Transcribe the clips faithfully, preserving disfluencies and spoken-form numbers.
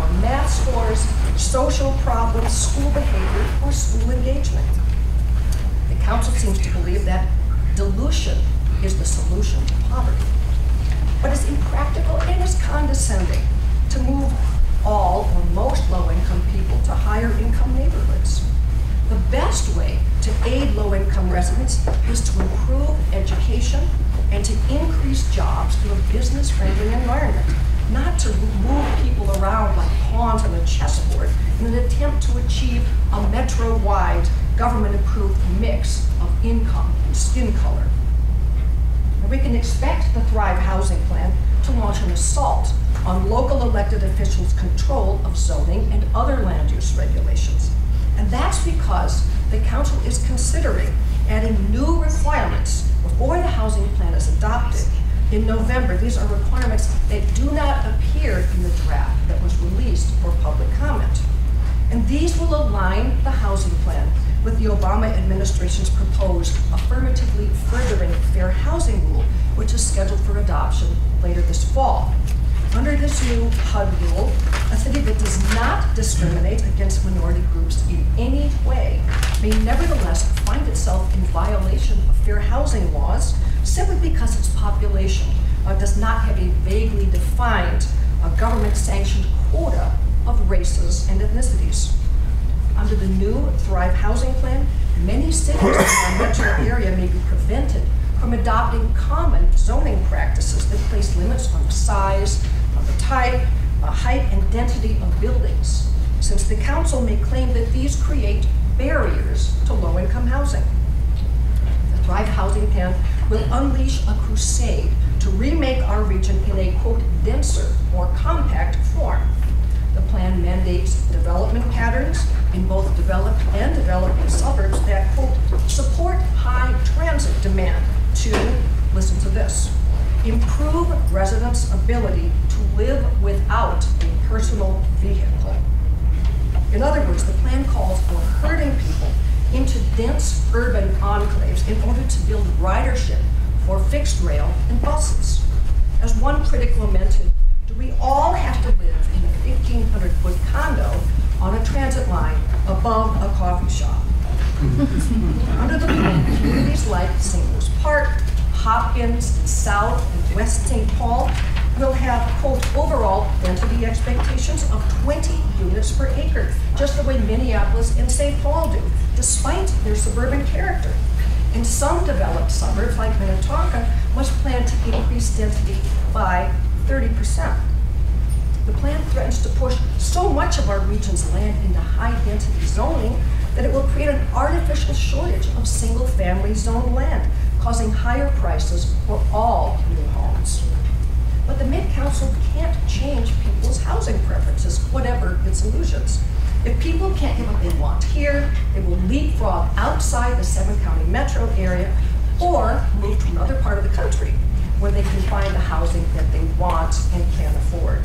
or math scores, social problems, school behavior, or school engagement. The council seems to believe that dilution is the solution to poverty. But it's impractical and it's condescending to move all or most low-income people to higher income neighborhoods. The best way to aid low-income residents is to improve education and to increase jobs through a business-friendly environment, not to move people around like pawns on a chessboard in an attempt to achieve a metro-wide, government-approved mix of income and skin color. And we can expect the Thrive Housing Plan to launch an assault on local elected officials' control of zoning and other land use regulations. And that's because the council is considering adding new requirements before the housing plan is adopted. In November, these are requirements that do not appear in the draft that was released for public comment. And these will align the housing plan with the Obama administration's proposed affirmatively furthering fair housing rule, which is scheduled for adoption later this fall. Under this new H U D rule, a city that does not discriminate against minority groups in any way may nevertheless find itself in violation of fair housing laws simply because its population uh, does not have a vaguely defined uh, government-sanctioned quota of races and ethnicities. Under the new Thrive Housing Plan, many cities in our metro area may be prevented from adopting common zoning practices that place limits on the size, on the type, uh, height, and density of buildings, since the council may claim that these create barriers to low-income housing. The Thrive Housing Plan will unleash a crusade to remake our region in a, quote, denser, more compact form. The plan mandates development patterns in both developed and developing suburbs that, quote, support high transit demand to, listen to this, improve residents' ability to live without a personal vehicle. In other words, the plan calls for herding people into dense urban enclaves in order to build ridership for fixed rail and buses. As one critic lamented, do we all have to live in a fifteen hundred foot condo on a transit line above a coffee shop? Under the plan, communities like Saint Louis Park, Hopkins, South and West Saint Paul will have, quote, overall density expectations of twenty units per acre, just the way Minneapolis and Saint Paul do, despite their suburban character. And some developed suburbs, like Minnetonka, must plan to increase density by thirty percent. The plan threatens to push so much of our region's land into high-density zoning that it will create an artificial shortage of single-family zone land, causing higher prices for all new homes. But the Mid-Council can't change people's housing preferences, whatever its illusions. If people can't get what they want here, they will leapfrog outside the seven-county metro area or move to another part of the country where they can find the housing that they want and can afford.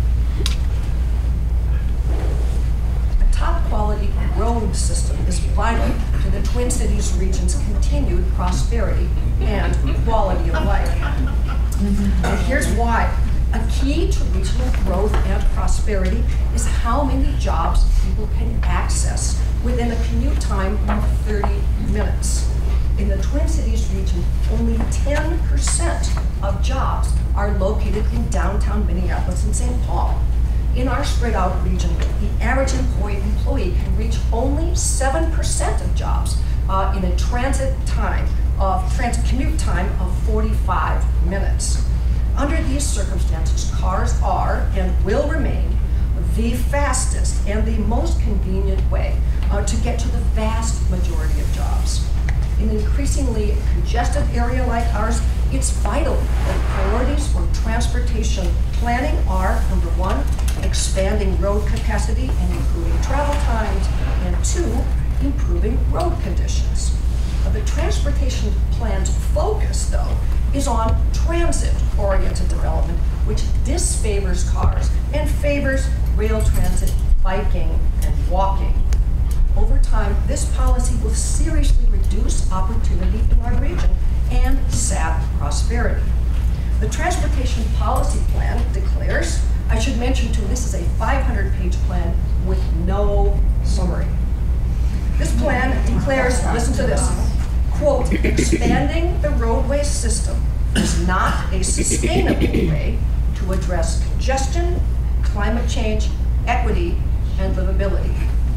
A top-quality road system is vital to the Twin Cities region's continued prosperity and quality of life. And here's why. A key to regional growth and prosperity is how many jobs people can access within a commute time of thirty minutes. In the Twin Cities region, only ten percent of jobs are located in downtown Minneapolis and Saint Paul. In our spread out region, the average employee, employee can reach only seven percent of jobs uh, in a transit time of transit commute time of forty-five minutes. Under these circumstances, cars are and will remain the fastest and the most convenient way uh, to get to the vast majority of jobs. In an increasingly congested area like ours, it's vital that priorities for transportation planning are, number one, expanding road capacity and improving travel times, and two, improving road conditions. Uh, the transportation plan's focus, though, is on transit-oriented development, which disfavors cars and favors rail transit, biking, and walking. Over time, this policy will seriously reduce opportunity in our region and sap prosperity. The Transportation Policy Plan declares a should mention too, this is a five hundred page plan with no summary. This plan declares, listen to this, quote, expanding the roadway system is not a sustainable way to address congestion, climate change, equity, and livability.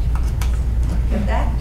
Get that?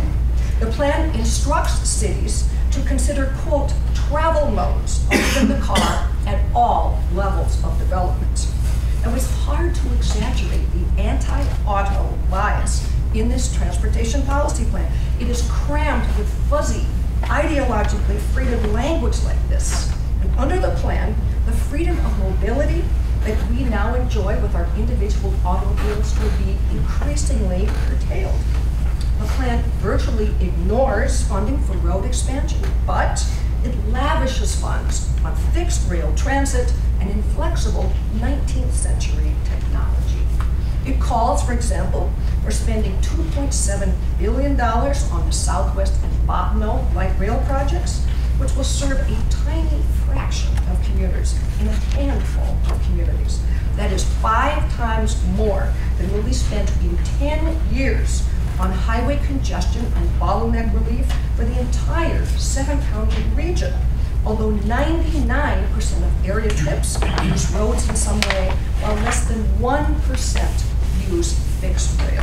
The plan instructs cities to consider, quote, travel modes other than the car at all levels of development. It was hard to exaggerate the anti-auto bias in this transportation policy plan. It is crammed with fuzzy, ideologically freighted language like this. And under the plan, the freedom of mobility that we now enjoy with our individual automobiles will be increasingly curtailed. The plan virtually ignores funding for road expansion, but it lavishes funds on fixed rail transit and inflexible nineteenth century technology. It calls, for example, for spending two point seven billion dollars on the Southwest and Botno light rail projects, which will serve a tiny fraction of commuters in a handful of communities. That is five times more than will be spent in ten years on highway congestion and bottleneck relief for the entire seven-county region. Although ninety-nine percent of area trips use roads in some way, while less than one percent use fixed rail.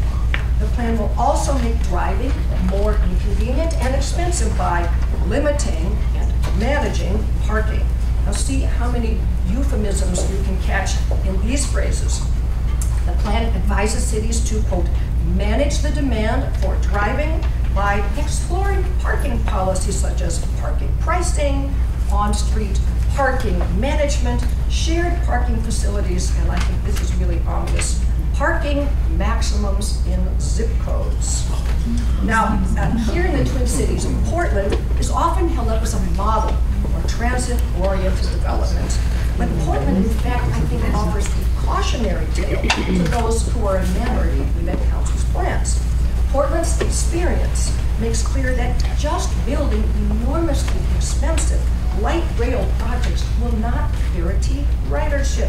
The plan will also make driving more inconvenient and expensive by limiting and managing parking. Now see how many euphemisms you can catch in these phrases. The plan advises cities to, quote, manage the demand for driving by exploring parking policies such as parking pricing, on-street parking management, shared parking facilities, and I think this is really ominous, parking maximums in zip codes. Now, uh, here in the Twin Cities, Portland is often held up as a model for transit-oriented development. But Portland, in fact, I think offers a cautionary tale to those who are enamored with the Met Council's plans. Portland's experience makes clear that just building enormously expensive light rail projects will not guarantee ridership.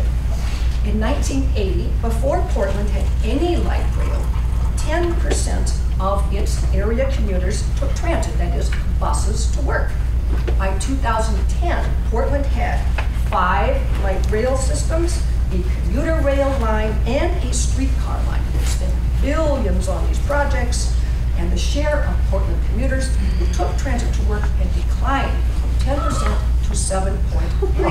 In nineteen eighty, before Portland had any light rail, ten percent of its area commuters took transit, that is, buses to work. By two thousand ten, Portland had five light rail systems, a commuter rail line, and a streetcar line. They spent billions on these projects, and the share of Portland commuters who took transit to work had declined from ten percent to seven point three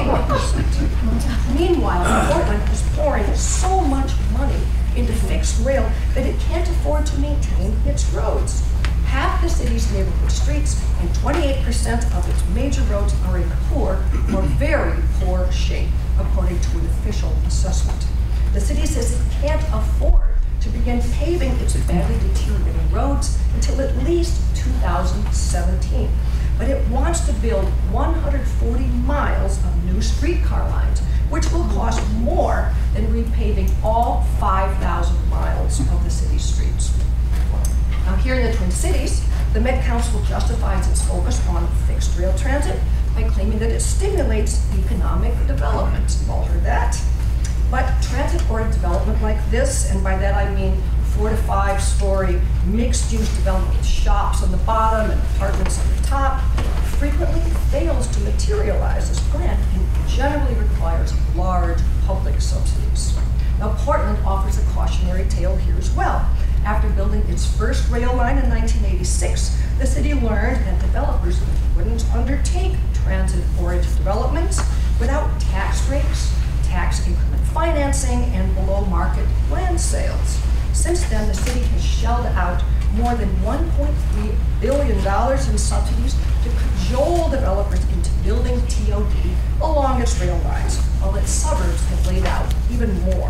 percent. Meanwhile, Portland is pouring so much money into fixed rail that it can't afford to maintain its roads. Half the city's neighborhood streets and twenty-eight percent of its major roads are in poor or very poor shape, according to an official assessment. The city says it can't afford to begin paving its badly deteriorating roads until at least two thousand seventeen. But it wants to build one hundred forty miles of new streetcar lines, which will cost more than repaving all five thousand miles of the city's streets. Now here in the Twin Cities, the Met Council justifies its focus on fixed rail transit by claiming that it stimulates economic development. You've all heard that. But transit-oriented development like this, and by that I mean four to five story mixed-use development with shops on the bottom and apartments on the top, frequently fails to materialize as planned and generally requires large public subsidies. Now Portland offers a cautionary tale here as well. After building its first rail line in nineteen eighty-six, the city learned that developers wouldn't undertake transit-oriented developments without tax breaks, tax increment financing, and below-market land sales. Since then, the city has shelled out more than one point three billion dollars in subsidies to cajole developers into building T O D along its rail lines, while its suburbs have laid out even more.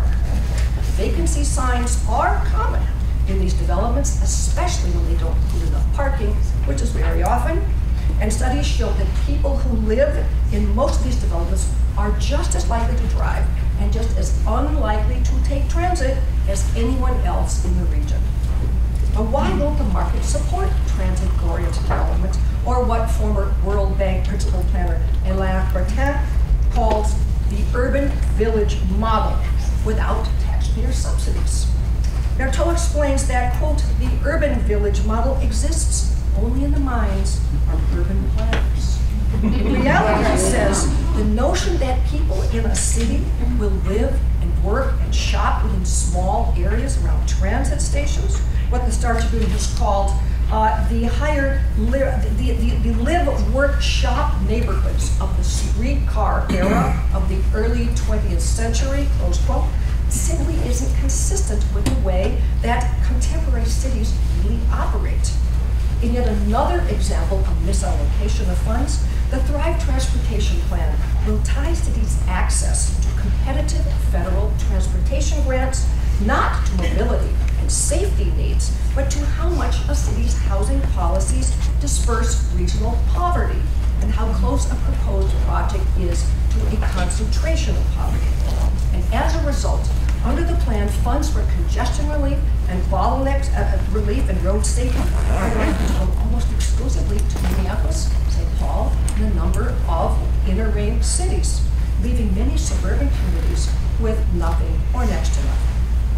Vacancy signs are common in these developments, especially when they don't include enough parking, which is very often. And studies show that people who live in most of these developments are just as likely to drive and just as unlikely to take transit as anyone else in the region. But why won't the market support transit-oriented development, or what former World Bank principal planner Alain Bertin calls the urban village model? without taxpayer subsidies. Berthaud explains that, quote, the urban village model exists only in the minds of urban planners. In reality, he says, the notion that people in a city will live and work and shop within small areas around transit stations, what the Star Tribune has called uh, the higher li the, the, the live, work, shop neighborhoods of the streetcar era of the early twentieth century, close quote, simply isn't consistent with the way that contemporary cities really operate. In yet another example of misallocation of funds, the Thrive Transportation Plan will tie cities' access to competitive federal transportation grants, not to mobility and safety needs, but to how much a city's housing policies disperse regional poverty and how close a proposed project is to a concentration of poverty. And as a result, under the plan, funds for congestion relief and bottleneck uh, relief and road safety are going to go almost exclusively to Minneapolis, Saint Paul, and a number of inner ring cities, leaving many suburban communities with nothing or next to nothing.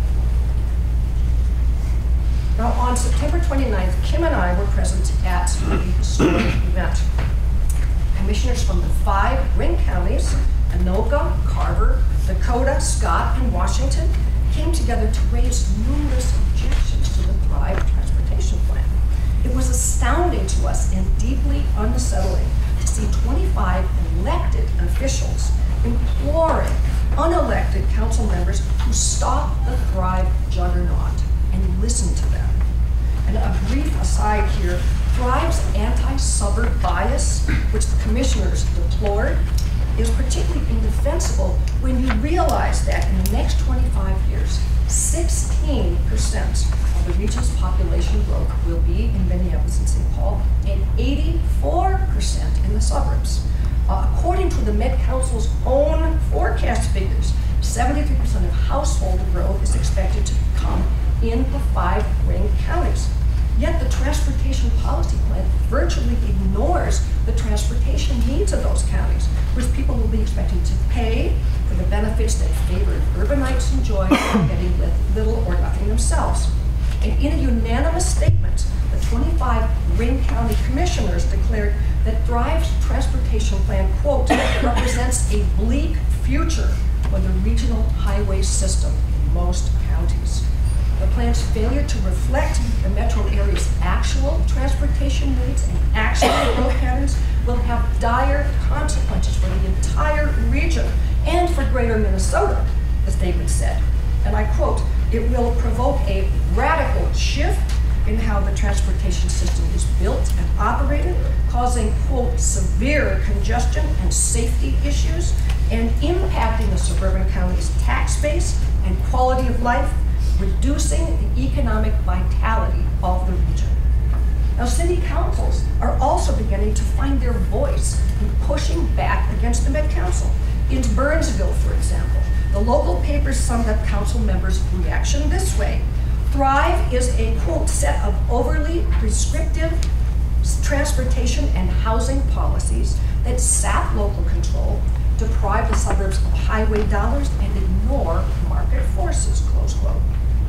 Now, on September twenty-ninth, Kim and I were present at the historic event. Commissioners from the five ring counties, Anoka, Carver, Dakota, Scott, and Washington, came together to raise numerous objections to the Thrive Transportation Plan. It was astounding to us and deeply unsettling to see twenty-five elected officials imploring unelected council members to stop the Thrive juggernaut and listen to them. And a brief aside here, Thrive's anti-suburb bias, which the commissioners deplored, is particularly indefensible when you realize that in the next twenty-five years, sixteen percent of the region's population growth will be in Minneapolis and Saint Paul, and eighty-four percent in the suburbs. Uh, according to the Met Council's own forecast figures, seventy-three percent of household growth is expected to come in the five ring counties. Yet the transportation policy plan virtually ignores the transportation needs of those counties, which people will be expected to pay for the benefits that favored urbanites enjoy, getting with little or nothing themselves. And in a unanimous statement, the twenty-five ring county commissioners declared that Thrive's transportation plan, quote, represents a bleak future for the regional highway system in most counties. The plan's failure to reflect the metro area's actual transportation needs and actual growth patterns will have dire consequences for the entire region and for greater Minnesota, the statement said. And I quote, it will provoke a radical shift in how the transportation system is built and operated, causing, quote, severe congestion and safety issues, and impacting the suburban county's tax base and quality of life, reducing the economic vitality of the region. Now, city councils are also beginning to find their voice in pushing back against the Met Council. In Burnsville, for example, the local paper summed up council members' reaction this way: Thrive is a, quote, set of overly prescriptive transportation and housing policies that sap local control, deprive the suburbs of highway dollars, and ignore market forces, close quote.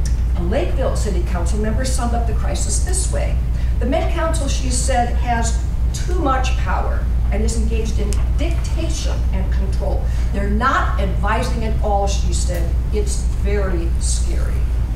A Lakeville City Council member summed up the crisis this way: the Met Council, she said, has too much power and is engaged in dictation and control. They're not advising at all, she said. It's very scary.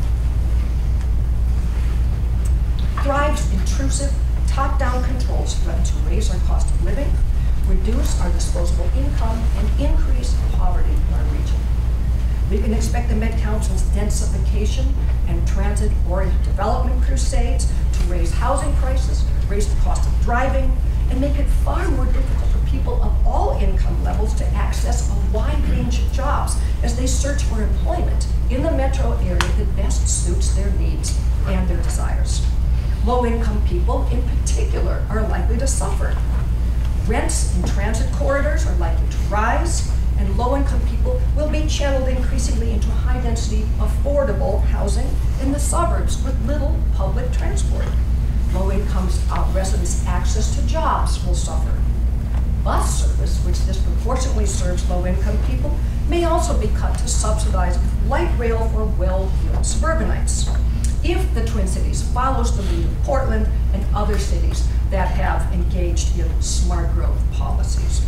Thrive's intrusive, top-down controls threaten to raise our cost of living, reduce our disposable income, and increase poverty in our region. We can expect the Met Council's densification and transit-oriented development crusades to raise housing prices, raise the cost of driving, and make it far more difficult for people of all income levels to access a wide range of jobs as they search for employment in the metro area that best suits their needs and their desires. Low-income people, in particular, are likely to suffer. Rents in transit corridors are likely to rise, and low-income people will be channeled increasingly into high-density, affordable housing in the suburbs with little public transport. Low-income uh, residents' access to jobs will suffer. Bus service, which disproportionately traditionally serves low-income people may also be cut to subsidize light rail for well-heeled suburbanites. If the Twin Cities follows the lead of Portland and other cities that have engaged in smart growth policies.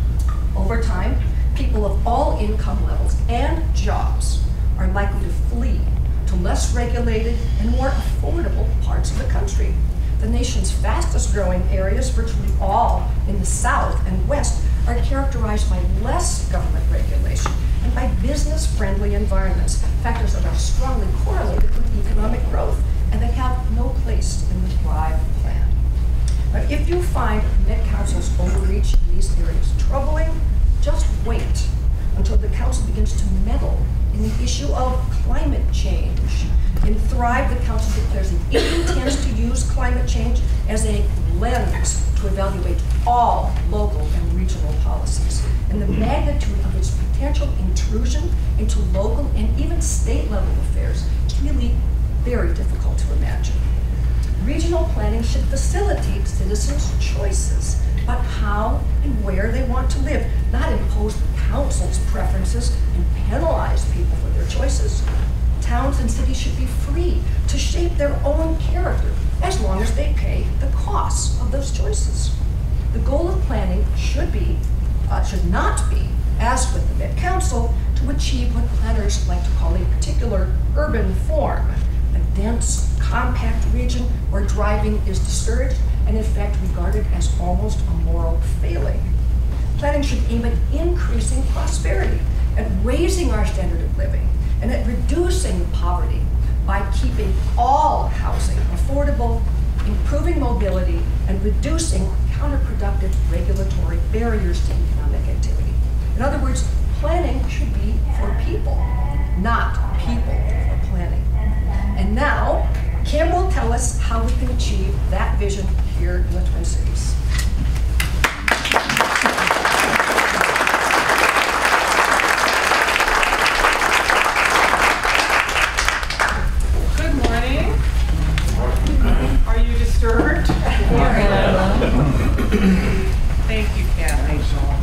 Over time, people of all income levels and jobs are likely to flee to less regulated and more affordable parts of the country. The nation's fastest growing areas, virtually all in the South and West, are characterized by less government regulation and by business-friendly environments, factors that are strongly correlated with economic growth and that have no place in the Thrive Plan. Now, if you find Met Council's overreach in these areas troubling, just wait until the Council begins to meddle in the issue of climate change. In Thrive, the Council declares it intends to use climate change as a lens to evaluate all local and regional policies. And the magnitude of its potential intrusion into local and even state level affairs is really very difficult to imagine. Regional planning should facilitate citizens' choices about how and where they want to live, not impose the council's preferences and penalize people for their choices. Towns and cities should be free to shape their own character as long as they pay the costs of those choices. The goal of planning should be, uh, should not be, as with the Met Council, to achieve what planners like to call a particular urban form, a dense, compact region where driving is discouraged and in fact regarded as almost a moral failing. Planning should aim at increasing prosperity, at raising our standard of living, and at reducing poverty by keeping all housing affordable, improving mobility, and reducing counterproductive regulatory barriers to economic activity. In other words, planning should be for people, not people for planning. And now, Kim will tell us how we can achieve that vision here in the Twin Cities. Good morning. Are you disturbed? Thank you, Kathy.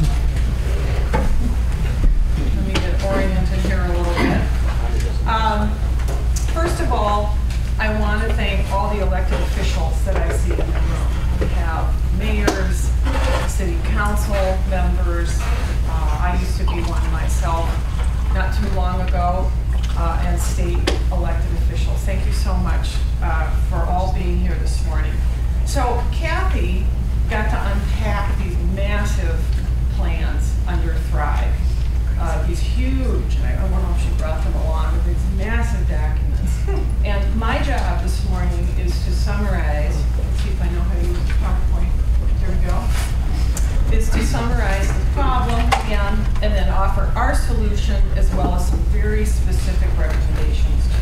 Let me get oriented here a little bit. Um, first of all, I want to thank all the elected officials that I see in the room. We have mayors, city council members. Uh, I used to be one myself not too long ago, uh, and state elected officials. Thank you so much uh, for all being here this morning. So Kathy got to unpack these massive plans under Thrive. Uh, these huge, I don't know if she brought them along, but these massive documents. And my job this morning is to summarize, let's see if I know how to use PowerPoint, there we go, is to summarize the problem again, and then offer our solution as well as some very specific recommendations to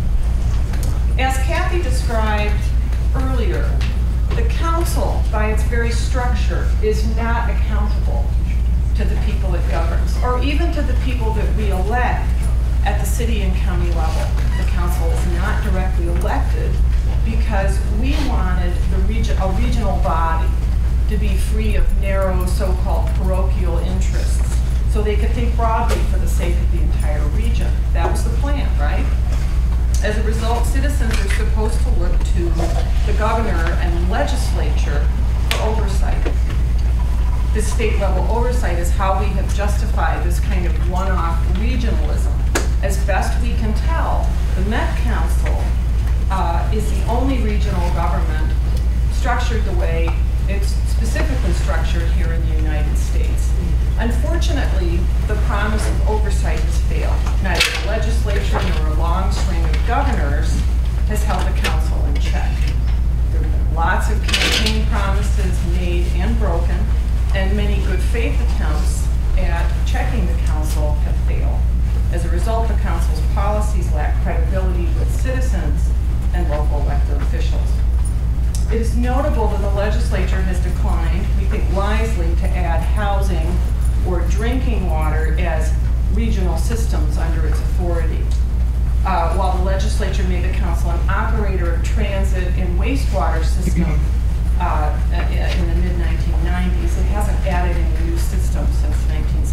you. As Kathy described earlier, the council, by its very structure, is not accountable to the people it governs, or even to the people that we elect at the city and county level. The council is not directly elected because we wanted the region, a regional body to be free of narrow so-called parochial interests, so they could think broadly for the sake of the entire region. That was the plan, right? As a result, citizens are supposed to look to the governor and legislature for oversight. This state level oversight is how we have justified this kind of one-off regionalism. As best we can tell, the Met Council uh, is the only regional government structured the way it's specifically structured here in the United States. Unfortunately, the promise of oversight has failed. Neither the legislature nor a long string of governors has held the council in check. There have been lots of campaign promises made and broken, and many good faith attempts at checking the council have failed. As a result, the council's policies lack credibility with citizens and local elected officials. It is notable that the legislature has declined, we think wisely, to add housing or drinking water as regional systems under its authority. Uh, while the legislature made the council an operator of transit and wastewater system uh, in the mid nineteen nineties, it hasn't added any new systems since nineteen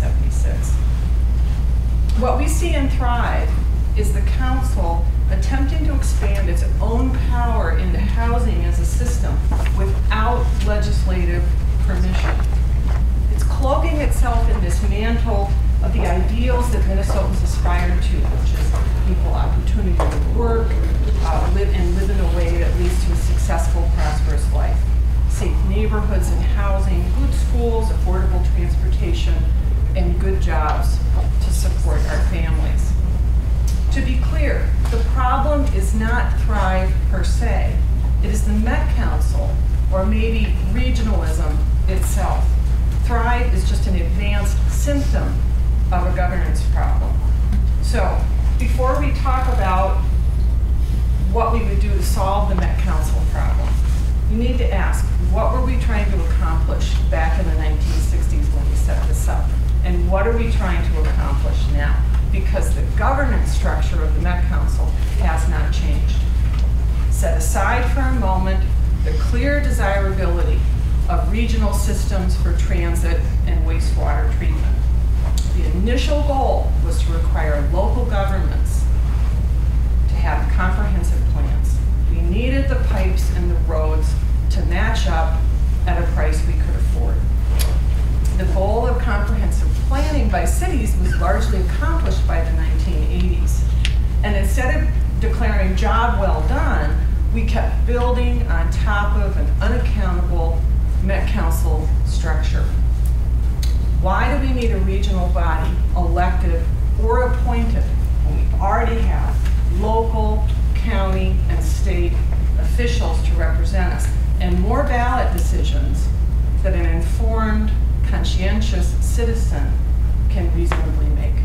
What we see in Thrive is the council attempting to expand its own power into housing as a system without legislative permission. It's cloaking itself in this mantle of the ideals that Minnesotans aspire to, which is equal opportunity to work, uh, live and live in a way that leads to a successful, prosperous life. Safe neighborhoods and housing, good schools, affordable transportation, and good jobs to support our families. To be clear, the problem is not Thrive per se. It is the Met Council, or maybe regionalism itself. Thrive is just an advanced symptom of a governance problem. So, before we talk about what we would do to solve the Met Council problem, you need to ask, what were we trying to accomplish back in the nineteen sixties when we set this up? And what are we trying to accomplish now? Because the governance structure of the Met Council has not changed. Set aside for a moment the clear desirability of regional systems for transit and wastewater treatment. The initial goal was to require local governments to have comprehensive plans. We needed the pipes and the roads to match up at a price we could afford. The goal of comprehensive planning by cities was largely accomplished by the nineteen eighties. And instead of declaring job well done, we kept building on top of an unaccountable Met Council structure. Why do we need a regional body, elected or appointed, when we already have local, county, and state officials to represent us, and more ballot decisions that an informed, conscientious citizen can reasonably make?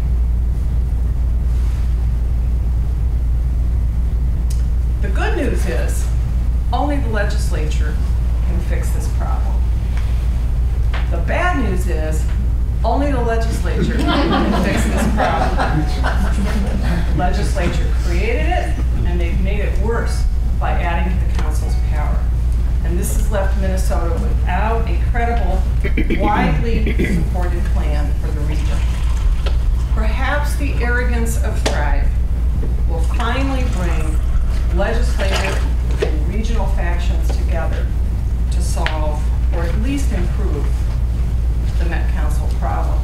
The good news is only the legislature can fix this problem. The bad news is only the legislature can fix this problem. The legislature created it, and they've made it worse by adding to the council's power. And this has left Minnesota without a credible, widely supported plan for the region. Perhaps the arrogance of Thrive will finally bring legislative and regional factions together to solve, or at least improve, the Met Council problem.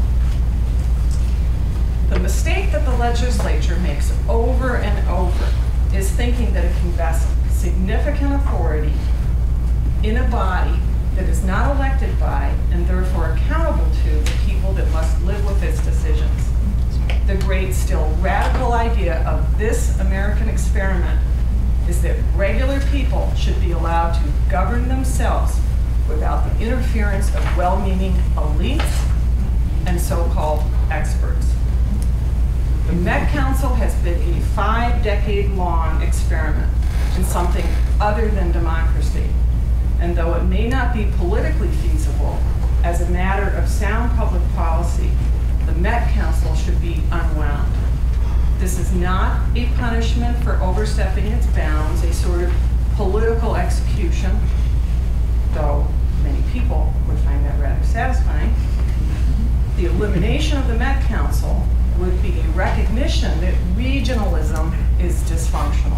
The mistake that the legislature makes over and over is thinking that it can vest significant authority in a body that is not elected by and therefore accountable to the people that must live with its decisions. The great, still radical idea of this American experiment is that regular people should be allowed to govern themselves without the interference of well-meaning elites and so-called experts. The Met Council has been a five-decade-long experiment in something other than democracy. And though it may not be politically feasible, as a matter of sound public policy, the Met Council should be unwound. This is not a punishment for overstepping its bounds, a sort of political execution, though many people would find that rather satisfying. The elimination of the Met Council would be a recognition that regionalism is dysfunctional.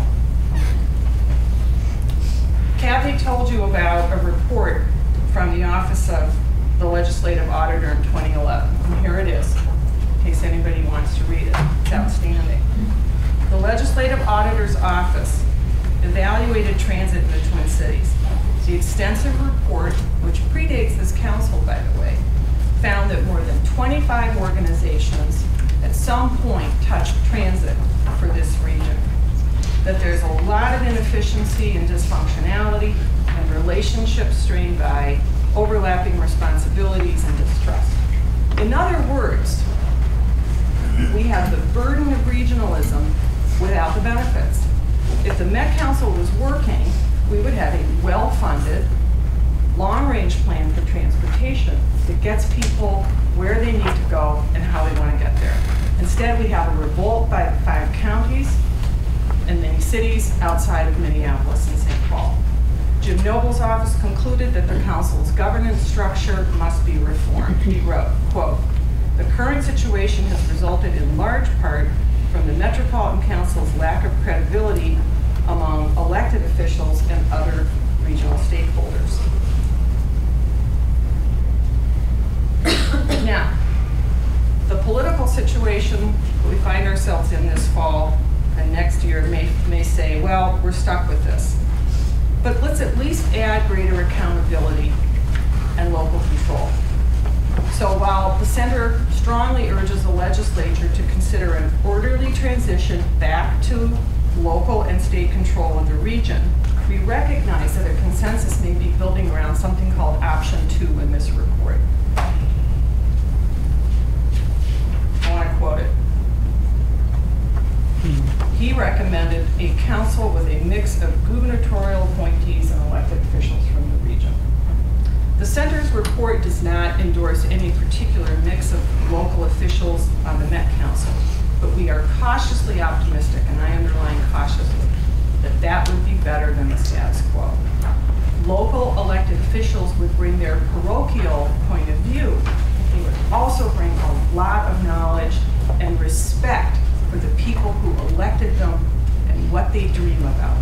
Kathy told you about a report from the Office of the Legislative Auditor in twenty eleven, and here it is, in case anybody wants to read it. It's outstanding. The Legislative Auditor's Office evaluated transit in the Twin Cities. The extensive report, which predates this council, by the way, found that more than twenty-five organizations at some point touched transit for this region. That there's a lot of inefficiency and dysfunctionality and relationships strained by overlapping responsibilities and distrust. In other words, we have the burden of regionalism without the benefits. If the Met Council was working, we would have a well-funded, long-range plan for transportation that gets people where they need to go and how they want to get there. Instead, we have a revolt by the five counties and many cities outside of Minneapolis and Saint Paul. Jim Noble's office concluded that the council's governance structure must be reformed. He wrote, quote, The current situation has resulted in large part from the Metropolitan Council's lack of credibility among elected officials and other regional stakeholders. Now, the political situation we find ourselves in this fall and next year may, may say, well, we're stuck with this. But let's at least add greater accountability and local control. So while the Center strongly urges the legislature to consider an orderly transition back to local and state control of the region, we recognize that a consensus may be building around something called option two in this report. I want to quote it. He recommended a council with a mix of gubernatorial appointees and elected officials from the region. The Center's report does not endorse any particular mix of local officials on the Met Council, but we are cautiously optimistic, and I underline cautiously, that that would be better than the status quo. Local elected officials would bring their parochial point of view. They would also bring a lot of knowledge and respect for the people who elected them and what they dream about.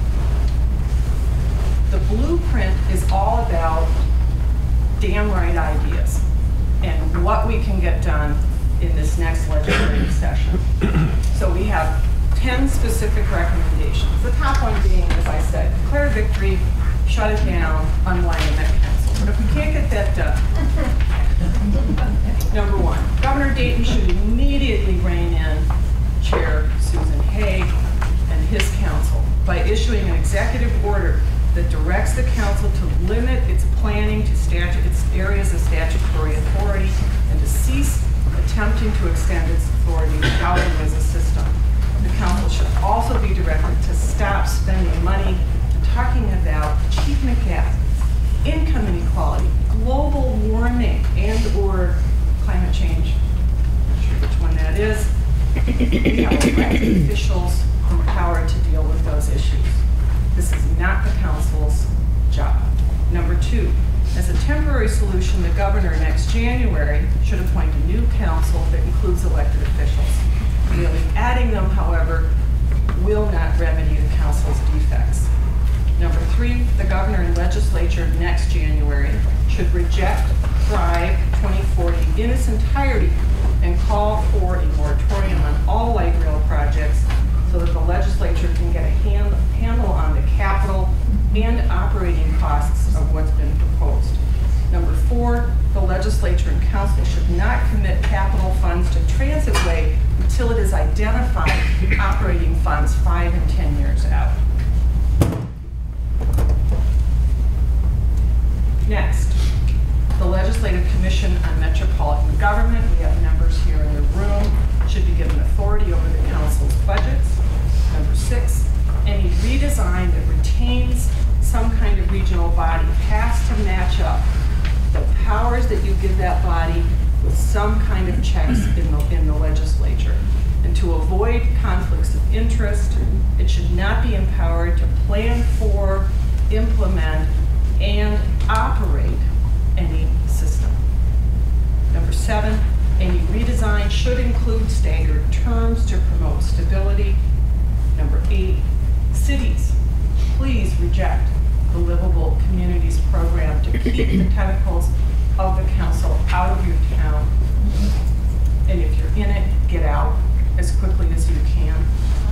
The blueprint is all about damn right ideas and what we can get done in this next legislative session. So we have ten specific recommendations. The top one being, as I said, declare victory, shut it down, unwind the Met Council. But if we can't get that done, number one, Governor Dayton should immediately rein in Chair Susan Haig and his council by issuing an executive order that directs the council to limit its planning to statute, its areas of statutory authority, and to cease attempting to extend its authority without a W I S A system. The council should also be directed to stop spending money talking about achievement gap, income inequality, global warming, and or climate change. I'm not sure which one that is. We have elected officials empowered to deal with those issues. This is not the council's job. Number two, as a temporary solution, the governor next January should appoint a new council that includes elected officials. Merely adding them, however, will not remedy the council's defects. Number three, the governor and legislature next January should reject Thrive twenty forty in its entirety and call for a moratorium on all light rail projects so that the legislature can get a hand, handle on the capital and operating costs of what's been proposed. Number four, the legislature and council should not commit capital funds to Transitway until it is identified operating funds five and ten years out. Next, the Legislative Commission on Metropolitan Government, we have members here in the room, should be given authority over the council's budgets. Number six, any redesign that retains some kind of regional body has to match up the powers that you give that body with some kind of checks in the, in the legislature. And to avoid conflicts of interest, it should not be empowered to plan for, implement, and operate any system. Number seven, any redesign should include staggered terms to promote stability. Number eight, cities, please reject the Livable Communities program to keep the tentacles of the council out of your town. And if you're in it, get out as quickly as you can.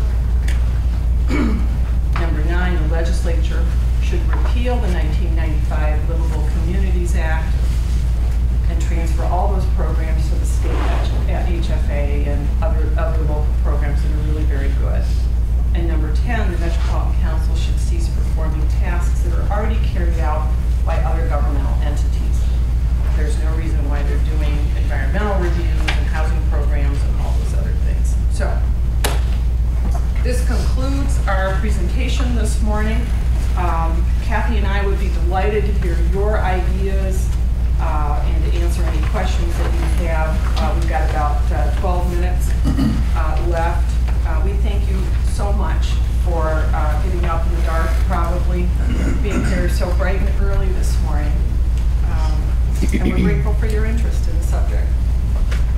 Number nine, the legislature should repeal the nineteen ninety-five Livable Communities Act and transfer all those programs to the state at H F A and other, other local programs that are really very good. And number ten, the Metropolitan Council should cease performing tasks that are already carried out by other governmental entities. There's no reason why they're doing environmental reviews and housing programs and all those other things. So, this concludes our presentation this morning. Um, Kathy and I would be delighted to hear your ideas uh, and to answer any questions that you have. Uh, we've got about uh, twelve minutes uh, left. Uh, we thank you so much for uh, getting up in the dark, probably, being here so bright and early this morning. Um, and we're grateful for your interest in the subject.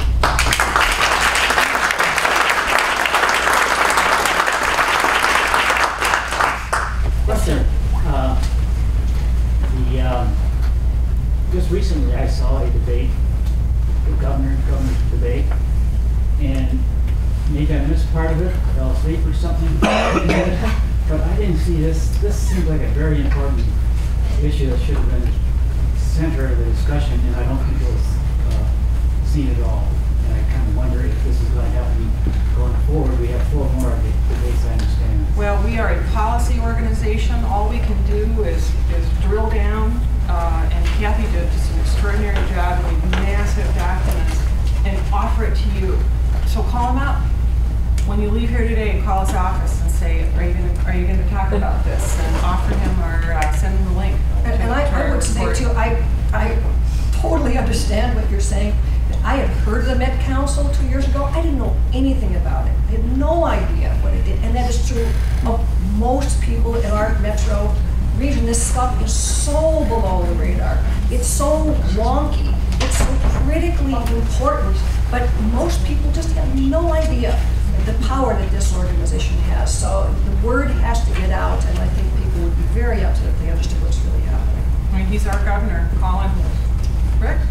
didn't see this. This seems like a very important issue that should have been center of the discussion, and I don't think it was uh, seen at all. And I kind of wonder if this is going to happen going forward. We have four more debates, I understand. Well, we are a policy organization. All we can do is, is drill down, uh, and Kathy did just an extraordinary job with massive documents and offer it to you. So call them up. When you leave here today, call his office and say, are you going to are you going to talk about this? And offer him or uh, send him the link. And, and I, I would say too, I, I totally understand what you're saying. I had heard of the Met Council two years ago. I didn't know anything about it. I had no idea what it did. And that is true of most people in our metro region. This stuff is so below the radar. It's so wonky. It's so critically important. But most people just have no idea the power that this organization has. So the word has to get out, and I think people would be very upset if they understood what's really happening. I mean, he's our governor. Call him. Rick?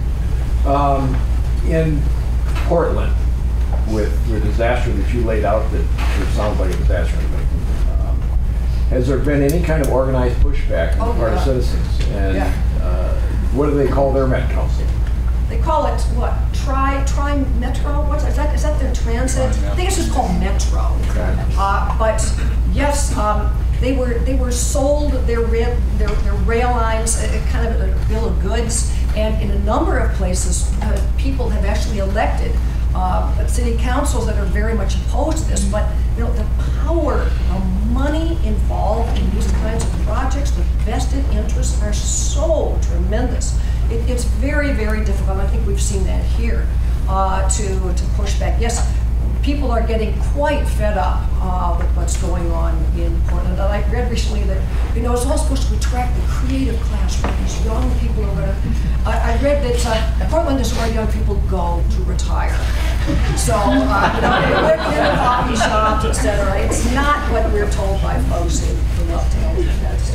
Um, in Portland, with the disaster that you laid out, that it sounds like a disaster to me, um, has there been any kind of organized pushback on Oh, the part yeah. of citizens? And Yeah. uh, what do they call their Met Council? They call it what? Tri Tri Metro? What's is that? Is that their transit? I think it's just called Metro. Okay. Uh, but yes, um, they were they were sold their rail their, their rail lines, uh, kind of a bill of goods, and in a number of places, uh, people have actually elected uh, city councils that are very much opposed to this. But you know, the power, the money involved in these kinds of projects, the vested interests are so tremendous. It, it's very, very difficult. I think we've seen that here uh, to to push back. Yes, people are getting quite fed up uh, with what's going on in Portland. And I read recently that you know it's all supposed to attract the creative class, where these young people are going to. I, I read that uh, Portland is where young people go to retire. So uh, you know, working in a coffee shop, et cetera. It's not what we're told by folks who, who love to help with that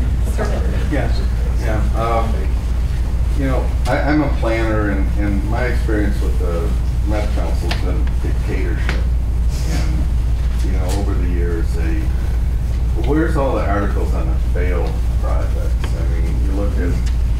stuff. Yes. Yeah. Um, You know, I, I'm a planner, and, and my experience with the Met Council has been dictatorship. And, you know, over the years, they, where's all the articles on the failed projects? I mean, you look at,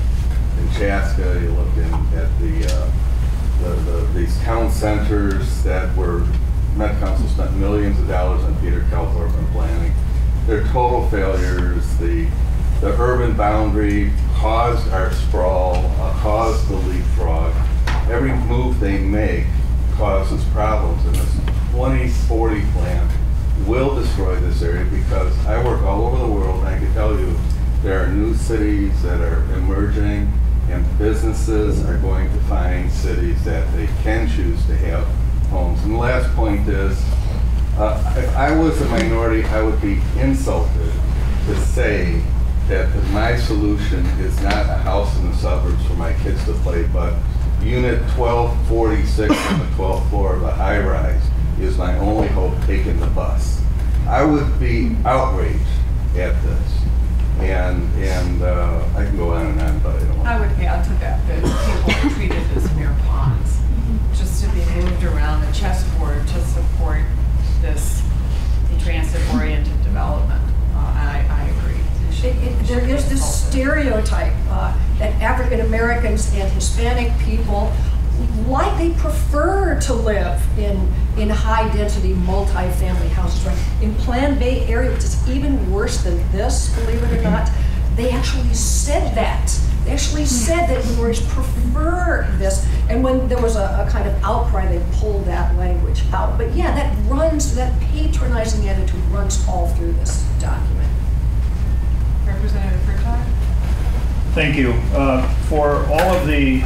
in Chaska, you look in, at the, uh, the, the, these town centers that were, Met Council spent millions of dollars on Peter Calthorpe and planning. They're total failures. The, the urban boundary caused our sprawl, uh, caused the leapfrog. Every move they make causes problems, and this twenty forty plan will destroy this area, because I work all over the world, and I can tell you there are new cities that are emerging, and businesses are going to find cities that they can choose to have homes. And the last point is, uh, if I was a minority, I would be insulted to say that my solution is not a house in the suburbs for my kids to play, but unit twelve forty-six on the twelfth floor of a high-rise is my only hope taking the bus. I would be outraged at this. And and uh, I can go on and on, but I don't want to. I would add to that that people are treated as mere pawns, just to be moved around the chessboard to support this transit-oriented development. Uh, I, I agree. It, it, there is this stereotype uh, that African Americans and Hispanic people, like they prefer to live in in high-density, multi-family houses. Right? In Plan Bay area, which is even worse than this, believe it or not, they actually said that. They actually said that minorities prefer this, and when there was a, a kind of outcry, they pulled that language out. But yeah, that runs, that patronizing attitude runs all through this document. Representative Fricott? Thank you. Uh, for all of the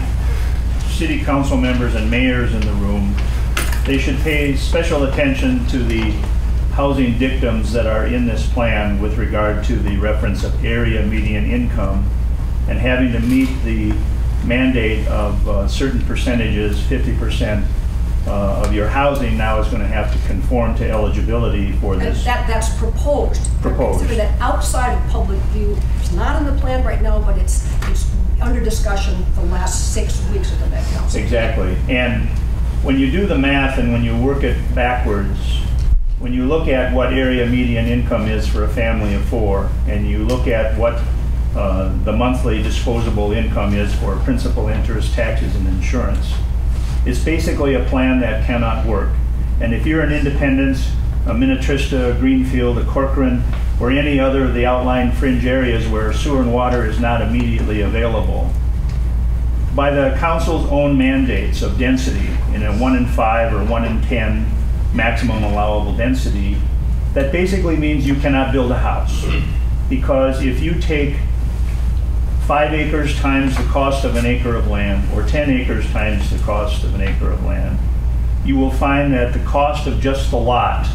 city council members and mayors in the room, they should pay special attention to the housing dictums that are in this plan with regard to the reference of area median income and having to meet the mandate of uh, certain percentages. Fifty percent uh, of your housing now is going to have to conform to eligibility for And this. that, that's proposed. Proposed. Consider that outside of public view. It's not in the plan right now, but it's, it's under discussion the last six weeks of the Met Council. Exactly. And when you do the math and when you work it backwards, when you look at what area median income is for a family of four, and you look at what uh, the monthly disposable income is for principal, interest, taxes, and insurance, it's basically a plan that cannot work. And if you're in Independence, a Minnetrista, a Greenfield, a Corcoran, or any other of the outlying fringe areas where sewer and water is not immediately available, by the council's own mandates of density in a one in five or one in ten maximum allowable density, that basically means you cannot build a house. Because if you take five acres times the cost of an acre of land, or ten acres times the cost of an acre of land, you will find that the cost of just the lot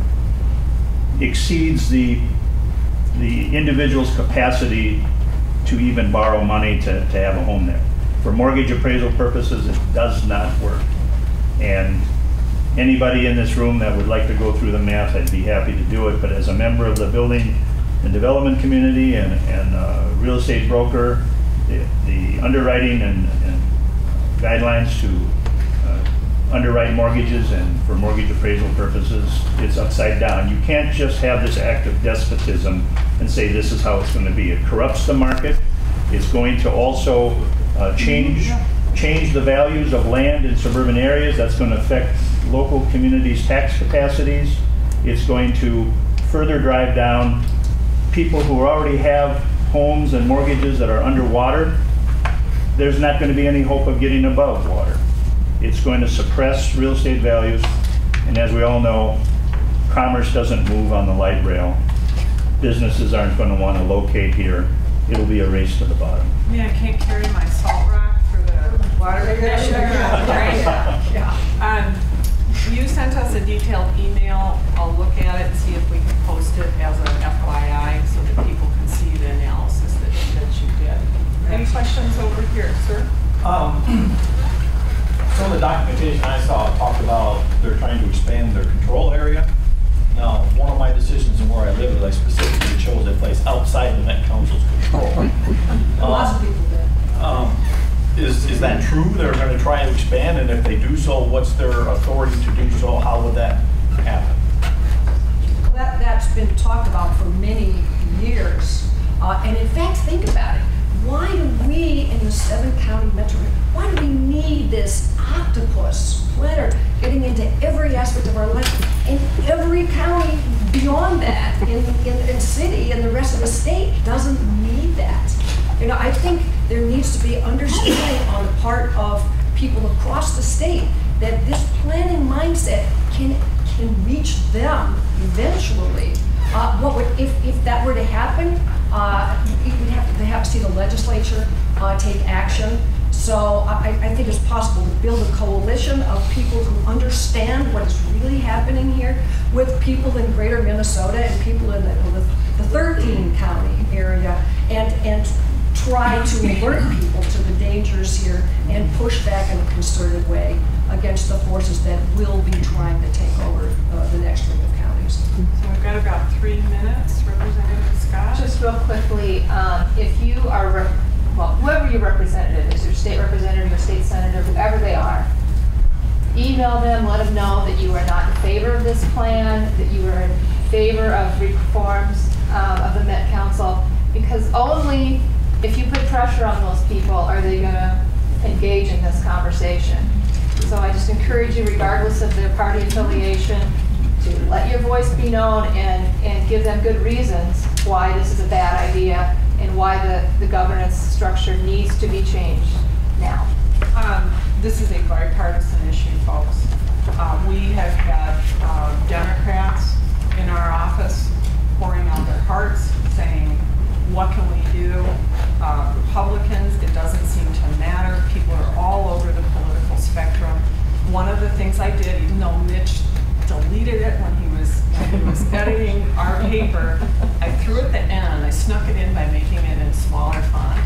exceeds the, the individual's capacity to even borrow money to, to have a home there. For mortgage appraisal purposes, it does not work. And anybody in this room that would like to go through the math, I'd be happy to do it. But as a member of the building and development community and, and uh, real estate broker, the, the underwriting and, and guidelines to uh, underwrite mortgages and for mortgage appraisal purposes, it's upside down. You can't just have this act of despotism and say this is how it's going to be. It corrupts the market. It's going to also uh, change change the values of land in suburban areas. That's going to affect local communities' tax capacities. It's going to further drive down people who already have homes and mortgages that are underwater. There's not going to be any hope of getting above water. It's going to suppress real estate values, and as we all know, commerce doesn't move on the light rail. Businesses aren't going to want to locate here. It'll be a race to the bottom. Yeah, I can't carry my salt rock for the water connection. Yeah. Um, you sent us a detailed email. I'll look at it and see if we can post it as an F Y I so that people can see the analysis that, that you did. Any questions over here, sir? Um, some of the documentation I saw talked about they're trying to expand their control area. Now, one of my decisions and where I live is I specifically chose a place outside the Met Council's control. Lots of Um, people did. um, is, is that true? They're going to try and expand, and if they do so, what's their authority to do so? How would that happen? That, that's been talked about for many years. Uh, and in fact, think about it. Why do we in the seven county metro, why do we need this octopus splitter getting into every aspect of our life? In every county beyond that, in, in, in city and the rest of the state doesn't need that. You know, I think there needs to be understanding on the part of people across the state that this planning mindset can can reach them eventually. Uh, what would, if, if that were to happen, uh, you would have, they have to see the legislature uh, take action. So I, I think it's possible to build a coalition of people who understand what is really happening here with people in greater Minnesota and people in the, the, the thirteen county area, and, and try to alert people to the dangers here and push back in a concerted way against the forces that will be trying to take over uh, the next ring of counties. So we've got about three minutes. Representative Scott? Just real quickly, um, if you are, rep well, whoever your representative is, your state representative, your state senator, whoever they are, email them, let them know that you are not in favor of this plan, that you are in favor of reforms um, of the Met Council, because only if you put pressure on those people are they going to engage in this conversation. So I just encourage you, regardless of their party affiliation, to let your voice be known and, and give them good reasons why this is a bad idea and why the, the governance structure needs to be changed now. Um, this is a bipartisan issue, folks. Uh, we have had uh, Democrats in our office pouring out their hearts, saying, what can we do? Uh, Republicans, it doesn't seem to matter. People are all over the political spectrum. One of the things I did, even though Mitch deleted it when he was when he was editing our paper, I threw at the end. I snuck it in by making it in smaller font.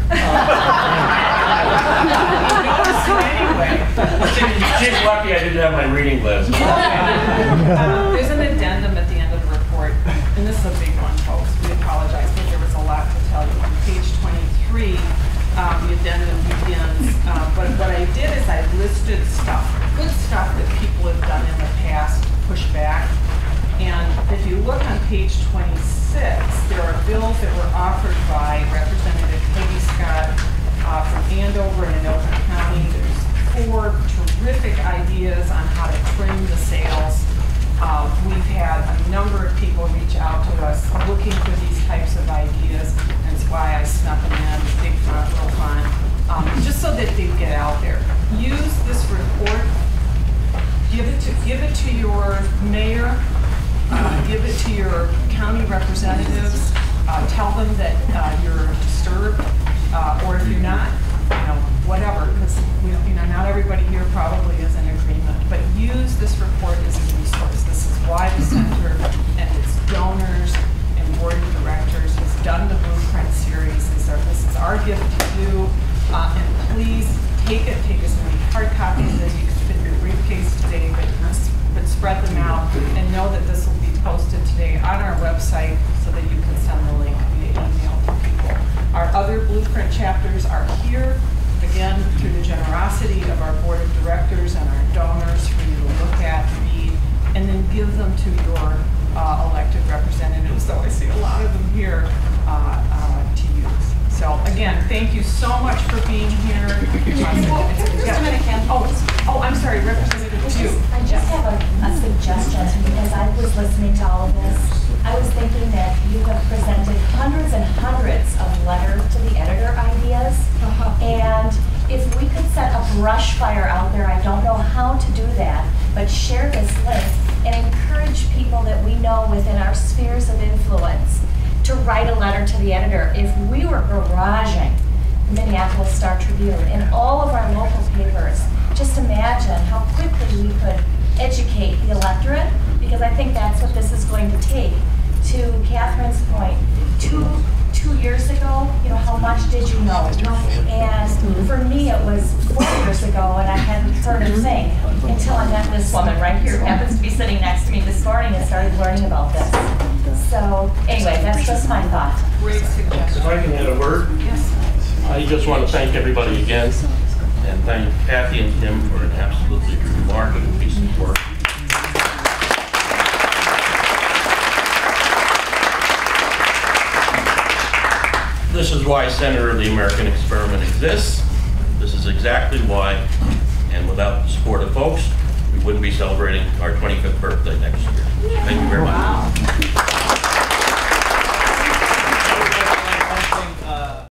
You noticed it anyway. She's lucky I didn't have my reading glasses. uh, there's an addendum at the end of the report, and this is a big one, folks. We apologize, but there was a lot to tell you. On page twenty-three, um, the addendum begins. Uh, but what I did is I listed stuff, good stuff that people have done in the past, push back. And look on page twenty-six, there are bills that were offered by Representative Peggy Scott uh, from Andover and Anoka County. There's four terrific ideas on how to trim the sails. Uh, we've had a number of people reach out to us looking for these types of ideas. That's why I snuck them in, big fun, little fun, um, just so that they get out there. Use this report. Give it to give it to your mayor. Uh, give it to your county representatives. Uh, tell them that uh, you're disturbed, uh, or if you're not, you know, whatever. Because you know, not everybody here probably is in agreement. But use this report as a resource. This is why the center and its donors and board of directors has done the blueprint series. This is our, this is our gift to you. Uh, and please take it. Take as many hard copies as you can fit in your briefcase today, but, but spread them out and know that this will be posted today on our website so that you can send the link via email to people. Our other blueprint chapters are here, again, through the generosity of our board of directors and our donors for you to look at, read, and then give them to your uh, elected representatives. So I see a lot of them here uh, uh, to use. So again, thank you so much for being here. Well, just a minute, Kim. Oh, oh, I'm sorry, Representative Chu. I just have a, a suggestion, because I was listening to all of this. I was thinking that you have presented hundreds and hundreds of letter to the editor ideas. Uh-huh. And if we could set a brush fire out there, I don't know how to do that, but share this link and encourage people that we know within our spheres of influence to write a letter to the editor. If we were barraging the Minneapolis Star Tribune and all of our local papers, just imagine how quickly we could educate the electorate, because I think that's what this is going to take. To Catherine's point, two two years ago, you know, how much did you know? And for me, it was four years ago, and I hadn't heard a thing until I met this woman right here, who happens to be sitting next to me this morning, and started learning about this. So anyway, that's just my thought. Great suggestion. If I can add a word, Yes. I just want to thank everybody again, and thank Kathy and Tim for an absolutely remarkable piece of work. This is why Center of the American Experiment exists. This is exactly why, and without the support of folks, we wouldn't be celebrating our twenty-fifth birthday next year.